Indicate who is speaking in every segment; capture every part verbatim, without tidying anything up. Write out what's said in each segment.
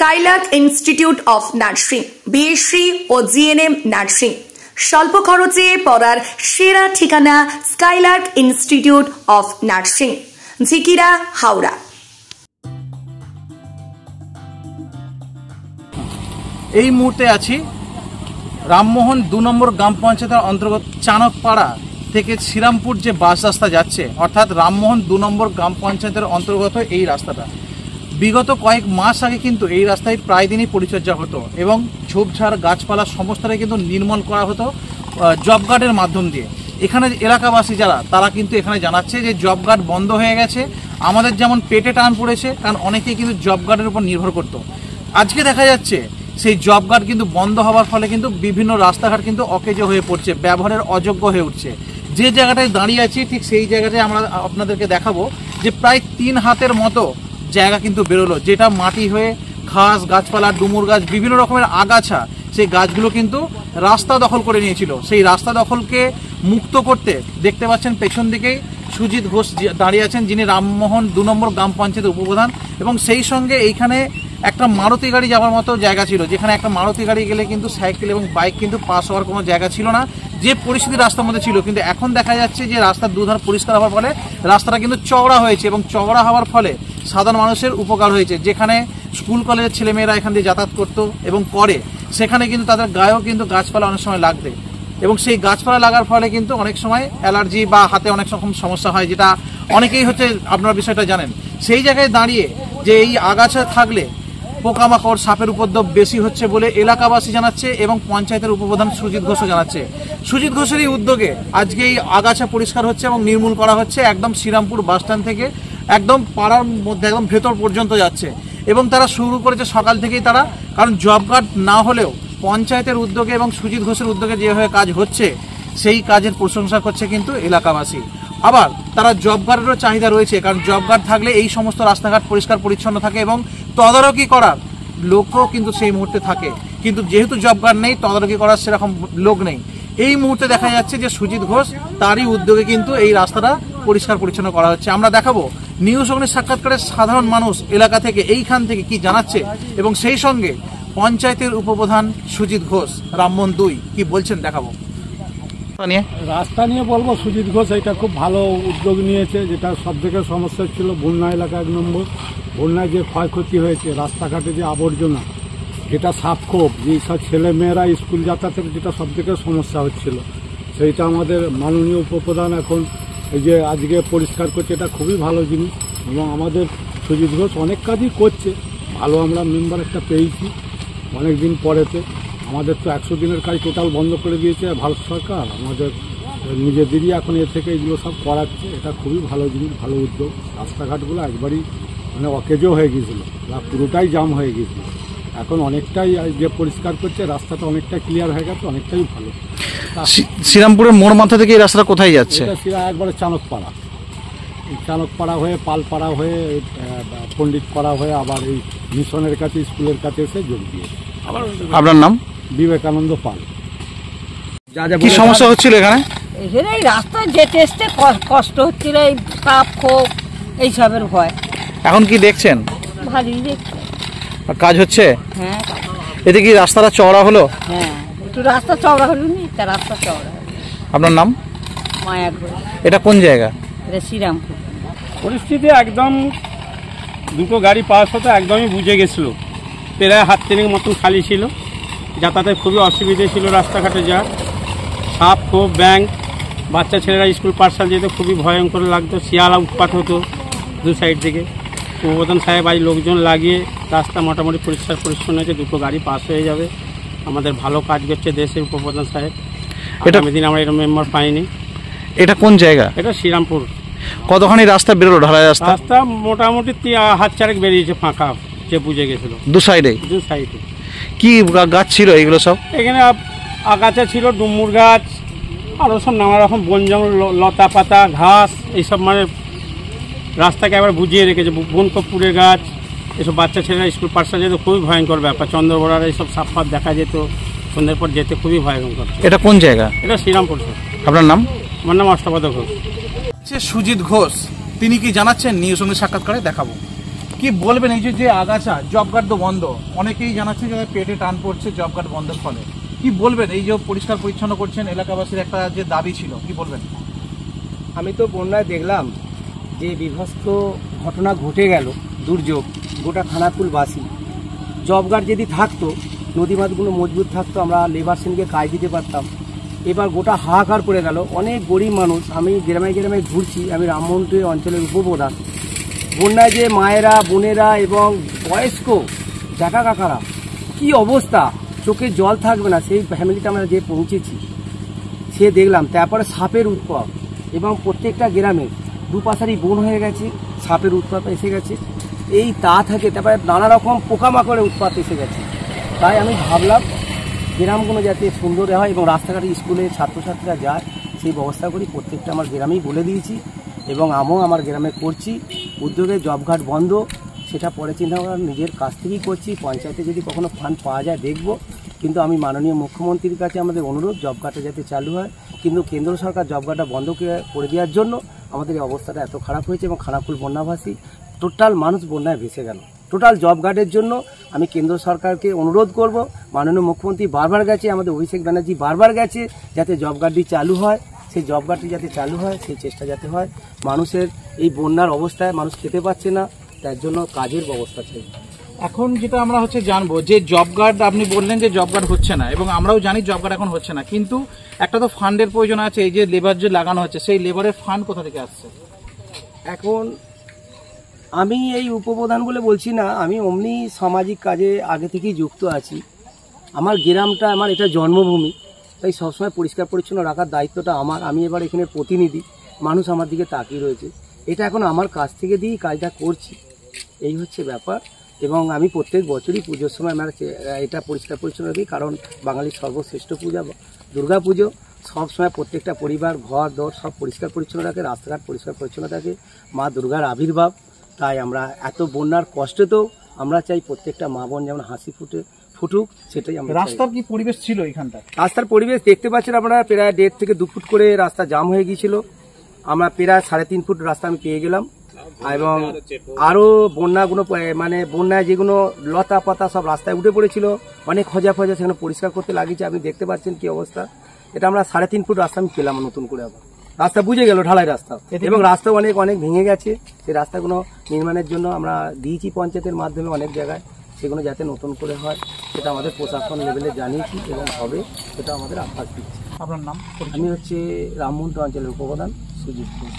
Speaker 1: Skylark institute of nursing, BSc ও GNM nursing. স্বল্প খরচে পড়ার সেরা ঠিকানা skylark institute of nursing, Jhikira, Howrah.
Speaker 2: এই মুহূর্তে আছি রামমোহন দু নম্বর গ্রাম পঞ্চায়েতের অন্তর্গত চানকপাড়া থেকে শ্রীরামপুর যে বাস রাস্তা যাচ্ছে, অর্থাৎ রামমোহন দু নম্বর গ্রাম পঞ্চায়েতের অন্তর্গত এই রাস্তাটা। বিগত কয়েক মাস আগে কিন্তু এই রাস্তায় প্রায় দিনই পরিচর্যা হতো এবং ঝোপঝাড় গাছপালা সমস্তটাই কিন্তু নির্মূল করা হতো জব গার্ডের মাধ্যম দিয়ে। এখানে এলাকাবাসী যারা তারা কিন্তু এখানে জানাচ্ছে যে জব গার্ড বন্ধ হয়ে গেছে। আমাদের যেমন পেটে টান পড়েছে, কারণ অনেকেই কিন্তু জব গার্ডের উপর নির্ভর করতো। আজকে দেখা যাচ্ছে সেই জব গার্ড কিন্তু বন্ধ হওয়ার ফলে কিন্তু বিভিন্ন রাস্তাঘাট কিন্তু অকেজো হয়ে পড়ছে, ব্যবহারের অযোগ্য হয়ে উঠছে। যে জায়গাটায় দাঁড়িয়ে আছি ঠিক সেই জায়গাটায় আমরা আপনাদেরকে দেখাবো যে প্রায় তিন হাতের মতো জায়গা কিন্তু বেরোলো, যেটা মাটি হয়ে ঘাস, গাছপালা, ডুমুর গাছ, বিভিন্ন রকমের আগাছা, সেই গাছগুলো কিন্তু রাস্তা দখল করে নিয়েছিল। সেই রাস্তা দখলকে মুক্ত করতে দেখতে পাচ্ছেন পেছন দিকেই সুজিত ঘোষ দাঁড়িয়ে আছেন, যিনি রামমোহন দু নম্বর গ্রাম পঞ্চায়েতের উপপ্রধান। এবং সেই সঙ্গে এইখানে একটা মারুতি গাড়ি যাওয়ার মতো জায়গা ছিল, যেখানে একটা মারুতি গাড়ি গেলে কিন্তু সাইকেল এবং বাইক কিন্তু পাস হওয়ার কোনো জায়গা ছিল না, যে পরিস্থিতি রাস্তার মধ্যে ছিল। কিন্তু এখন দেখা যাচ্ছে যে রাস্তার দুধার পরিষ্কার হওয়ার ফলে রাস্তাটা কিন্তু চওড়া হয়েছে এবং চওড়া হওয়ার ফলে সাধারণ মানুষের উপকার হয়েছে। যেখানে স্কুল কলেজের ছেলেমেয়েরা এখান দিয়ে যাতায়াত করতো এবং করে, সেখানে কিন্তু তাদের গায়েও কিন্তু গাছপালা অনেক সময় লাগবে এবং সেই গাছপালা লাগার ফলে কিন্তু অনেক সময় অ্যালার্জি বা হাতে অনেক রকম সমস্যা হয়, যেটা অনেকেই হচ্ছে আপনারা বিষয়টা জানেন। সেই জায়গায় দাঁড়িয়ে যে এই আগাছা থাকলে পোকামাকড়, সাপের উপদ্রব বেশি হচ্ছে বলে এলাকাবাসী জানাচ্ছে এবং পঞ্চায়েতের উপপ্রধান সুজিত ঘোষও জানাচ্ছে। সুজিত ঘোষেরই উদ্যোগে আজকে এই আগাছা পরিষ্কার হচ্ছে এবং নির্মূল করা হচ্ছে একদম শ্রীরামপুর বাসস্ট্যান্ড থেকে একদম পাড়ার মধ্যে একদম ভেতর পর্যন্ত যাচ্ছে। এবং তারা শুরু করেছে সকাল থেকেই তারা, কারণ জব কার্ড না হলেও পঞ্চায়েতের উদ্যোগে এবং সুজিত ঘোষের উদ্যোগে যেভাবে কাজ হচ্ছে সেই কাজের প্রশংসা করছে কিন্তু এলাকাবাসী। আবার তারা জব গার্ডেরও চাহিদা রয়েছে, কারণ জব গার্ড থাকলে এই সমস্ত রাস্তাঘাট পরিষ্কার পরিচ্ছন্ন থাকে এবং তদারকি করার লোকও কিন্তু সেই মুহূর্তে থাকে। কিন্তু যেহেতু জব গার্ড নেই, তদারকি করার সেরকম লোক নেই। এই মুহূর্তে দেখা যাচ্ছে যে সুজিত ঘোষ তারই উদ্যোগে কিন্তু এই রাস্তাটা পরিষ্কার পরিচ্ছন্ন করা হচ্ছে। আমরা দেখাবো নিউজ অগ্নির সাক্ষাৎকারে সাধারণ মানুষ এলাকা থেকে এইখান থেকে কি জানাচ্ছে এবং সেই সঙ্গে পঞ্চায়েতের উপপ্রধান সুজিত ঘোষ রামমোহন দুই কি বলছেন দেখাবো।
Speaker 3: রাস্তা নিয়ে বলবো, সুজিত ঘোষ এটা খুব ভালো উদ্যোগ নিয়েছে। যেটা সব থেকে সমস্যা ছিল বন্যা এলাকা, এক নম্বর বন্যায় যে ক্ষয়ক্ষতি হয়েছে, রাস্তাঘাটে যে আবর্জনা, যেটা সাপখোপ, যে সব ছেলে মেয়েরা স্কুল যাতায়াতের যেটা সব থেকে সমস্যা হচ্ছিল, সেইটা আমাদের মাননীয় উপপ্রধান এখন এই যে আজকে পরিষ্কার করছে, এটা খুবই ভালো জিনিস। এবং আমাদের সুজিত ঘোষ অনেক কাজই করছে ভালো। আমরা মেম্বার একটা পেয়েছি অনেক দিন পরেতে। আমাদের তো একশো দিনের কাজ টোটাল বন্ধ করে দিয়েছে ভারত সরকার, আমাদের নিজেদেরই এখন এ থেকে এগুলো সব করাচ্ছে। এটা খুবই ভালো জিনিস, ভালো উদ্যোগ। রাস্তাঘাটগুলো একবারই মানে অকেজো হয়ে গিয়েছিল, পুরোটাই জাম হয়ে গিয়েছিল। এখন অনেকটাই যে পরিষ্কার করছে, রাস্তাটা অনেকটাই ক্লিয়ার হয়ে গেছে, অনেকটাই ভালো।
Speaker 2: শ্রীরামপুরের মোড় মাথা থেকে এই রাস্তাটা কোথায় যাচ্ছে?
Speaker 3: একবারে চানকপাড়া, চানকপাড়া হয়ে পালপাড়া হয়ে পণ্ডিত পাড়া হয়ে আবার এই মিশনের কাছে, স্কুলের কাছে এসে যোগ দিয়ে।
Speaker 2: আপনার নাম?
Speaker 3: বিবেকানন্দ পাল।
Speaker 2: কি সমস্যা হচ্ছিল এখানে?
Speaker 4: এখানে এই রাস্তায় যেতে আসতে কষ্ট হচ্ছিল, এই কাপ খোপ এইসবের ভয়।
Speaker 2: এখন কি দেখছেন?
Speaker 4: ভালোই দেখছি।
Speaker 2: কাজ হচ্ছে?
Speaker 4: হ্যাঁ।
Speaker 2: এতে কি রাস্তাটা চওড়া হলো?
Speaker 4: হ্যাঁ, একটু রাস্তা চওড়া হলো নি, তা রাস্তা চওড়া হলো।
Speaker 2: আপনার নাম?
Speaker 4: মায়া ঘোষ।
Speaker 2: এটা কোন জায়গা?
Speaker 4: এটা শ্রীরামপুর।
Speaker 5: পরিস্থিতি একদম দুটো গাড়ি পাস হতো একদমই বুঝে গেছিলো, প্রায় হাত তিনেক মতন খালি ছিল। যাতায়াতের খুবই অসুবিধে ছিল রাস্তাঘাটে যাওয়ার। সাপ খোপ, ব্যাংক, বাচ্চা ছেলেরা স্কুল পাঠশালা যেতে খুবই ভয়ঙ্কর লাগতো। শিয়ালা উৎপাত হতো দু সাইড থেকে। উপপ্রধান সাহেব আজ লোকজন লাগিয়ে রাস্তা মোটামুটি পরিষ্কার পরিচ্ছন্ন হয়েছে, দুটো গাড়ি পাস হয়ে যাবে। আমাদের ভালো কাজ করছে দেশের উপপ্রধান সাহেব। আগামী দিন আমরা এরকম মেম্বার পাইনি।
Speaker 2: এটা কোন জায়গা?
Speaker 5: এটা শ্রীরামপুর।
Speaker 2: কতখানি রাস্তা বেরোলো? ঢালাই রাস্তা?
Speaker 5: রাস্তা মোটামুটি হাত চারেক বেরিয়েছে, ফাঁকা যে বুঝে গেছিল।
Speaker 2: দু সাইডে? দু সাইডে। কি গাছ ছিল এগুলো সব? এখানে
Speaker 5: আগাছা ছিল, ডুমুর গাছ, আরও সব নানা রকম বন জঙ্গল, লতা পাতা, ঘাস, এইসব মানে রাস্তাকে আবার বুঝিয়ে রেখেছে। বন কপুরের গাছ, এসব বাচ্চা ছেলেরা স্কুল পাঠশালা যেত খুবই ভয়ঙ্কর ব্যাপার। চন্দ্রবড়ার এইসব সাপ ফাপ দেখা যেত, সন্ধ্যের পর যেতে খুবই ভয়ঙ্কর।
Speaker 2: এটা কোন জায়গা?
Speaker 5: এটা শ্রীরামপুর।
Speaker 2: আপনার নাম?
Speaker 5: আমার নাম অষ্টপদ ঘোষ।
Speaker 2: সুজিত ঘোষ তিনি কি জানাচ্ছেন নিউজ সঙ্গে সাক্ষাৎকারে দেখাবো। কি বলবেন এই যে যে আগাছা জব কার্ড তো বন্ধ, অনেকেই জানাচ্ছে যে পেটে টান পড়ছে জব কার্ড বন্ধের ফলে, কি বলবেন এই যে পরিষ্কার পরিচ্ছন্ন করছেন এলাকাবাসীর একটা যে দাবি ছিল, কি বলবেন?
Speaker 6: আমি তো বন্যায় দেখলাম যে বিভৎস ঘটনা ঘটে গেল, দুর্যোগ, গোটা খানাকুলবাসী। জব কার্ড যদি থাকতো, নদী বাঁধগুলো মজবুত থাকতো, আমরা লেবার শ্রেণীকে কাজ দিতে পারতাম। এবার গোটা হাহাকার পড়ে গেল, অনেক গরিব মানুষ। আমি গ্রামে গ্রামে ঘুরছি, আমি রামমোহনটি অঞ্চলের উপপ্রধান। বন্যায় যে মায়েরা, বোনেরা এবং বয়স্ক জাকা কাকারা কি অবস্থা, চোখে জল থাকবে না, সেই ফ্যামিলিতে আমরা যে পৌঁছেছি সে দেখলাম। তারপরে সাপের উৎপাত, এবং প্রত্যেকটা গ্রামে দুপাশারি বন হয়ে গেছে, সাপের উৎপাত এসে গেছে। এই তা থেকে তারপরে নানা রকম পোকামাকড়ের উৎপাত এসে গেছে। তাই আমি ভাবলাম গ্রামগুলো যাতে সুন্দর হয় এবং রাস্তাঘাটে স্কুলে ছাত্রছাত্রীরা যায় সেই ব্যবস্থা করি। প্রত্যেকটা আমার গ্রামেই বলে দিয়েছি এবং আমিও আমার গ্রামে করছি। উদ্যোগে জব কার্ড বন্ধ, সেটা পরে চিন্তা ভাবনা নিজের কাছ থেকেই করছি। পঞ্চায়েতে যদি কখনো ফান্ড পাওয়া যায় দেখব, কিন্তু আমি মাননীয় মুখ্যমন্ত্রীর কাছে আমাদের অনুরোধ জব কার্ডটা যাতে চালু হয়। কিন্তু কেন্দ্র সরকার জব কার্ডটা বন্ধ করে দেওয়ার জন্য আমাদের এই অবস্থাটা এত খারাপ হয়েছে এবং খানাকুল বন্যাভাসী টোটাল মানুষ বন্যায় ভেসে গেল। টোটাল জব কার্ডের জন্য আমি কেন্দ্র সরকারকে অনুরোধ করব, মাননীয় মুখ্যমন্ত্রী বারবার গেছে, আমাদের অভিষেক ব্যানার্জি বারবার গেছে, যাতে জব কার্ডটি চালু হয়। সেই জব কার্ডটি যাতে চালু হয় সেই চেষ্টা যাতে হয়। মানুষের এই বন্যার অবস্থায় মানুষ খেতে পাচ্ছে না, তার জন্য কাজের ব্যবস্থা চাই।
Speaker 2: এখন যেটা আমরা হচ্ছে জানবো যে জব কার্ড আপনি বললেন যে জব কার্ড হচ্ছে না, এবং আমরাও জানি জব কার্ড এখন হচ্ছে না, কিন্তু একটা তো ফান্ডের প্রয়োজন আছে। এই যে লেবার যে লাগানো হচ্ছে সেই লেবারের ফান্ড কোথা থেকে আসছে?
Speaker 6: এখন আমি এই উপপ্রধান বলে বলছি না, আমি অমনি সামাজিক কাজে আগে থেকেই যুক্ত আছি। আমার গ্রামটা আমার এটা জন্মভূমি, তাই সবসময় পরিষ্কার পরিচ্ছন্ন রাখার দায়িত্বটা আমার। আমি এবার এখানে প্রতিনিধি, মানুষ আমার দিকে তাকিয়ে রয়েছে, এটা এখন আমার কাছ থেকে দিয়েই কাজটা করছি। এই হচ্ছে ব্যাপার। এবং আমি প্রত্যেক বছরই পুজোর সময় আমার এটা পরিষ্কার পরিচ্ছন্ন রাখি, কারণ বাঙালির সর্বশ্রেষ্ঠ পূজা দুর্গা পুজো। সবসময় প্রত্যেকটা পরিবার ঘর দর সব পরিষ্কার পরিচ্ছন্ন রাখে, রাস্তাঘাট পরিষ্কার পরিচ্ছন্ন থাকে, মা দুর্গার আবির্ভাব। তাই আমরা এত বন্যার কষ্টেতেও আমরা চাই প্রত্যেকটা মা বোন যেমন হাসি ফুটে ফুটুক, সেটাই আমরা।
Speaker 2: রাস্তার কি পরিবেশ ছিল এখানটা?
Speaker 6: রাস্তার পরিবেশ দেখতে পাচ্ছেন আপনারা, প্রায় দেড় থেকে দু ফুট করে রাস্তা জাম হয়ে গিয়েছিল। আমরা প্রায় সাড়ে তিন ফুট রাস্তা আমি পেয়ে গেলাম। এবং আরও বন্যাগুলো মানে বন্যায় যেগুলো লতা পাতা সব রাস্তায় উঠে পড়েছিল, অনেক খোঁজা ফজা সেখানে পরিষ্কার করতে লাগিয়েছে। আপনি দেখতে পাচ্ছেন কি অবস্থা। এটা আমরা সাড়ে তিন ফুট রাস্তা আমি পেলাম নতুন করে। আবার রাস্তা বুঝে গেল, ঢালাই রাস্তা, এবং রাস্তাও অনেক অনেক ভেঙে গেছে। সেই রাস্তাগুলো নির্মাণের জন্য আমরা দিয়েছি পঞ্চায়েতের মাধ্যমে অনেক জায়গায়, সেগুলো যাতে নতুন করে হয় সেটা আমাদের প্রশাসন লেভেলে জানিয়েছি এবং হবে, সেটা আমাদের আশ্বাস দিচ্ছি।
Speaker 2: আপনার নাম?
Speaker 6: আমি হচ্ছে রামমোহন অঞ্চলের উপপ্রধান সুজিত ঘোষ।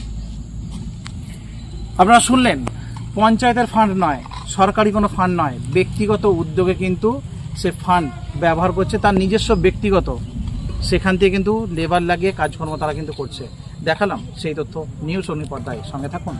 Speaker 2: আপনারা শুনলেন, পঞ্চায়েতের ফান্ড নয়, সরকারি কোনো ফান্ড নয়, ব্যক্তিগত উদ্যোগে কিন্তু সে ফান্ড ব্যবহার করছে, তার নিজস্ব ব্যক্তিগত, সেখান থেকে কিন্তু লেবার লাগিয়ে কাজকর্ম তারা কিন্তু করছে। দেখালাম সেই তথ্য নিউজ অগ্নি পর্দায়, সঙ্গে থাকুন।